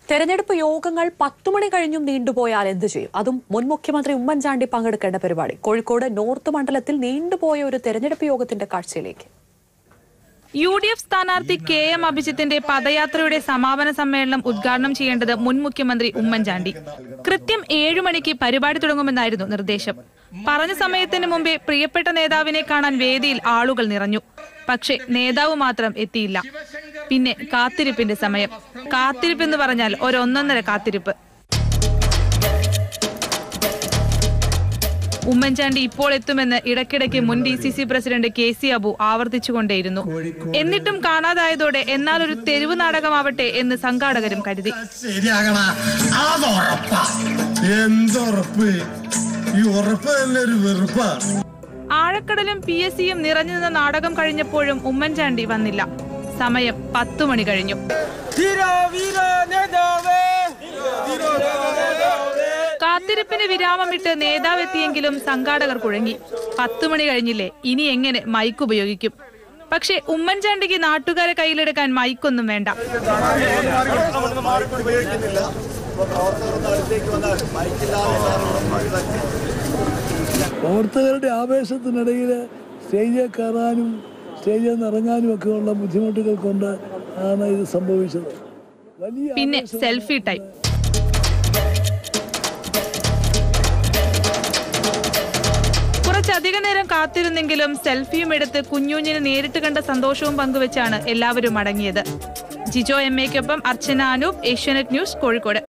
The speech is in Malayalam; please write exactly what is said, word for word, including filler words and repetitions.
തെരഞ്ഞെടുപ്പ് യോഗങ്ങൾ പത്തു മണി കഴിഞ്ഞും നീണ്ടുപോയാൽ എന്ത് ചെയ്യും? അതും മുൻ മുഖ്യമന്ത്രി ഉമ്മൻചാണ്ടി പങ്കെടുക്കേണ്ട പരിപാടി. കോഴിക്കോട് നോർത്ത് മണ്ഡലത്തിൽ നീണ്ടുപോയ ഒരു തെരഞ്ഞെടുപ്പ് യോഗത്തിന്റെ കാഴ്ചയിലേക്ക്. യു ഡി എഫ് സ്ഥാനാർത്ഥി കെ എം അഭിജിത്തിന്റെ പദയാത്രയുടെ സമാപന സമ്മേളനം ഉദ്ഘാടനം ചെയ്യേണ്ടത് മുൻ മുഖ്യമന്ത്രി ഉമ്മൻചാണ്ടി. കൃത്യം ഏഴു മണിക്ക് പരിപാടി തുടങ്ങുമെന്നായിരുന്നു നിർദ്ദേശം. പറഞ്ഞ സമയത്തിന് മുമ്പേ പ്രിയപ്പെട്ട നേതാവിനെ കാണാൻ വേദിയിൽ ആളുകൾ നിറഞ്ഞു. പക്ഷേ നേതാവ് മാത്രം എത്തിയില്ല. പിന്നെ കാത്തിരിപ്പിന്റെ സമയം. കാത്തിരിപ്പ് എന്ന് പറഞ്ഞാൽ ഒരൊന്നൊന്നര കാത്തിരിപ്പ്. ഉമ്മൻചാണ്ടി ഇപ്പോൾ എത്തുമെന്ന് ഇടയ്ക്കിടയ്ക്ക് മുൻ D C C president K C Abu ആവർത്തിച്ചുകൊണ്ടേയിരുന്നു. എന്നിട്ടും കാണാതായതോടെ എന്നാൽ ഒരു തെരുവ് നാടകമാവട്ടെ എന്ന് സംഘാടകരും കരുതി. ആഴക്കടലും പി എസ് സിയും നിറഞ്ഞു നിന്ന നാടകം കഴിഞ്ഞപ്പോഴും ഉമ്മൻചാണ്ടി വന്നില്ല. സമയം പത്തു മണി കഴിഞ്ഞു. കാത്തിരിപ്പിന് വിരാമമിട്ട് നേതാവ് എത്തിയെങ്കിലും സംഘാടകർ കുഴങ്ങി. പത്തു മണി കഴിഞ്ഞില്ലേ, ഇനി എങ്ങനെ മൈക്ക് ഉപയോഗിക്കും? പക്ഷേ ഉമ്മൻചാണ്ടിക്ക് നാട്ടുകാരെ കയ്യിലെടുക്കാൻ മൈക്കൊന്നും വേണ്ട. പ്രവർത്തകരുടെ ആവേശത്തിനിടയിൽ സ്റ്റേജിൽ കയറാനും സ്റ്റേജിൽ നിന്ന് ഇറങ്ങാനും ഒക്കെ ഉള്ള ബുദ്ധിമുട്ടുകൾ കൊണ്ട് ആണ് ഇത് സംഭവിച്ചത്. പിന്നെ സെൽഫി ടൈം. കുറച്ചധിക നേരം കാത്തിരുന്നെങ്കിലും സെൽഫിയും എടുത്ത് കുഞ്ഞുഞ്ഞിന് നേരിട്ട് കണ്ട സന്തോഷവും പങ്കുവെച്ചാണ് എല്ലാവരും മടങ്ങിയത്. ജിജോ എം എക്കൊപ്പം അർച്ചന അനൂപ്, ഏഷ്യാനെറ്റ് ന്യൂസ്, കോഴിക്കോട്.